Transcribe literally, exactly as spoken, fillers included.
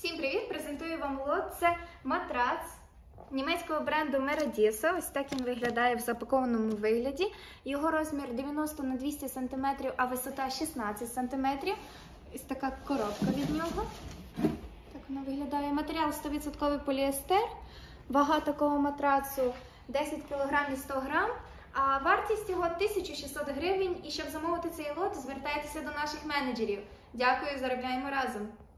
Всім привіт! Презентую вам лот. Це матрац німецького бренду Meradiso. Ось так він виглядає в запакованому вигляді. Його розмір дев'яносто на двісті сантиметрів, а висота шістнадцять сантиметрів. Ось така коробка від нього. Так воно виглядає. Матеріал сто відсотків поліестер. Вага такого матрацу десять кілограмів сто грам. А вартість його тисяча шістсот гривень. І щоб замовити цей лот, звертайтеся до наших менеджерів. Дякую, заробляємо разом!